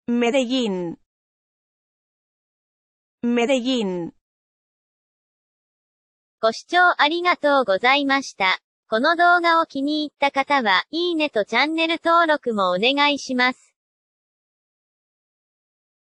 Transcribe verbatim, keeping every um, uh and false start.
Medellín. Medellín. ご視聴ありがとうございました。この動画を気に入った方は、いいねとチャンネル登録もお願いします。